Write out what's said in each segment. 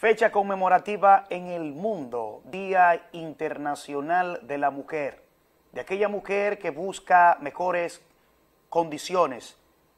Fecha conmemorativa en el mundo, Día Internacional de la Mujer, de aquella mujer que busca mejores condiciones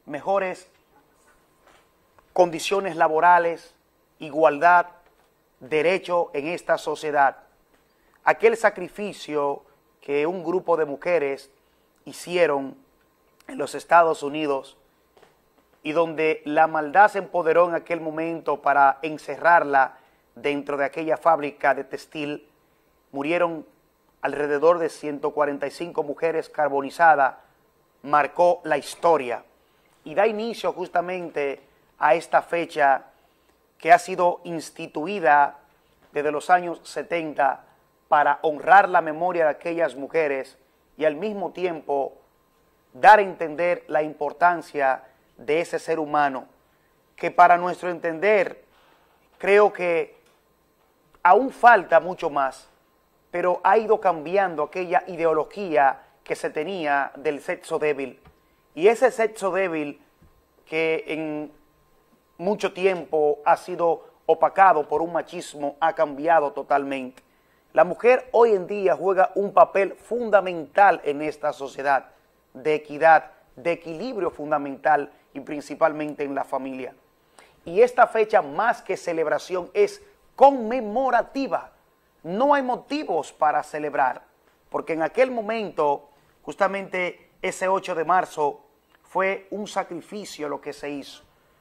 laborales, igualdad, derecho en esta sociedad. Aquel sacrificio que un grupo de mujeres hicieron en los Estados Unidos y donde la maldad se empoderó en aquel momento para encerrarla dentro de aquella fábrica de textil, murieron alrededor de 145 mujeres carbonizadas, marcó la historia y da inicio justamente a esta fecha que ha sido instituida desde los años 70 para honrar la memoria de aquellas mujeres y al mismo tiempo dar a entender la importancia de ese ser humano, que para nuestro entender creo que aún falta mucho más, pero ha ido cambiando aquella ideología que se tenía del sexo débil. Y ese sexo débil que en mucho tiempo ha sido opacado por un machismo ha cambiado totalmente. La mujer hoy en día juega un papel fundamental en esta sociedad, de equidad, de equilibrio fundamental y principalmente en la familia. Y esta fecha, más que celebración, es conmemorativa. No hay motivos para celebrar, porque en aquel momento, justamente ese 8 de marzo, fue un sacrificio lo que se hizo.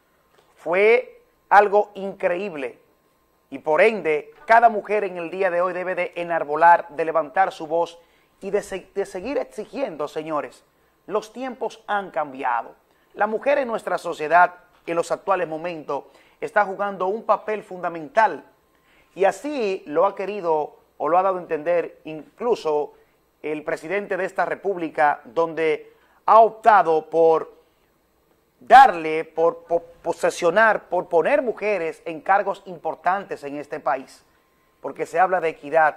Fue algo increíble y por ende, cada mujer en el día de hoy debe de enarbolar, de levantar su voz y de seguir exigiendo, señores. Los tiempos han cambiado. La mujer en nuestra sociedad, en los actuales momentos, está jugando un papel fundamental. Y así lo ha querido o lo ha dado a entender incluso el presidente de esta república, donde ha optado por darle, por posesionar, por poner mujeres en cargos importantes en este país. Porque se habla de equidad,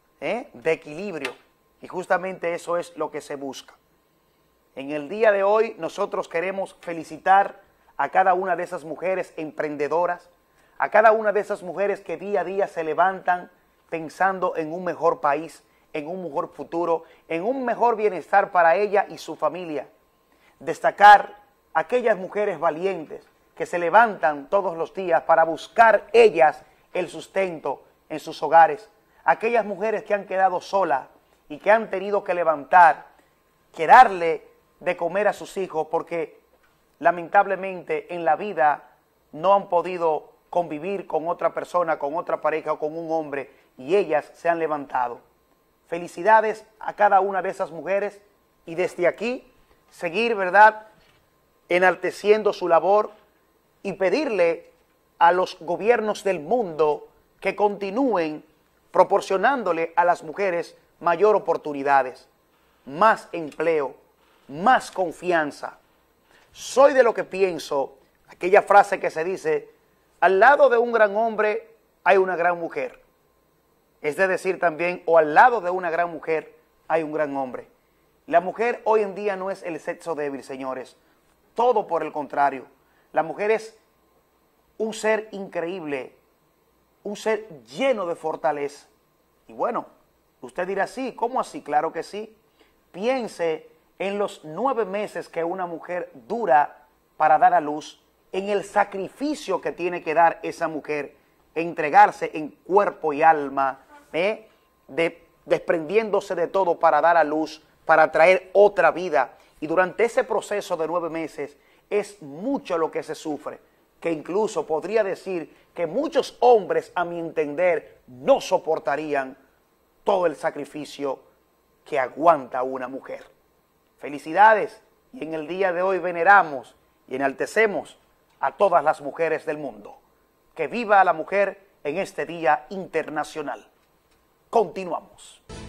de equilibrio, y justamente eso es lo que se busca. En el día de hoy nosotros queremos felicitar a cada una de esas mujeres emprendedoras, a cada una de esas mujeres que día a día se levantan pensando en un mejor país, en un mejor futuro, en un mejor bienestar para ella y su familia. Destacar a aquellas mujeres valientes que se levantan todos los días para buscar ellas el sustento en sus hogares, aquellas mujeres que han quedado solas y que han tenido que levantar, que darle de comer a sus hijos porque lamentablemente en la vida no han podido convivir con otra persona, con otra pareja o con un hombre y ellas se han levantado. Felicidades a cada una de esas mujeres y desde aquí seguir, ¿verdad?, enalteciendo su labor y pedirle a los gobiernos del mundo que continúen proporcionándole a las mujeres mayor oportunidades, más empleo, más confianza. Soy de lo que pienso, aquella frase que se dice, al lado de un gran hombre hay una gran mujer. Es de decir también, o al lado de una gran mujer hay un gran hombre. La mujer hoy en día no es el sexo débil, señores. Todo por el contrario. La mujer es un ser increíble, un ser lleno de fortaleza. Y bueno, usted dirá, sí, ¿cómo así? Claro que sí. Piense en los 9 meses que una mujer dura para dar a luz, en el sacrificio que tiene que dar esa mujer, entregarse en cuerpo y alma, desprendiéndose de todo para dar a luz, para traer otra vida. Y durante ese proceso de 9 meses es mucho lo que se sufre, que incluso podría decir que muchos hombres, a mi entender, no soportarían todo el sacrificio que aguanta una mujer. Felicidades, y en el día de hoy veneramos y enaltecemos a todas las mujeres del mundo. Que viva la mujer en este Día Internacional. Continuamos.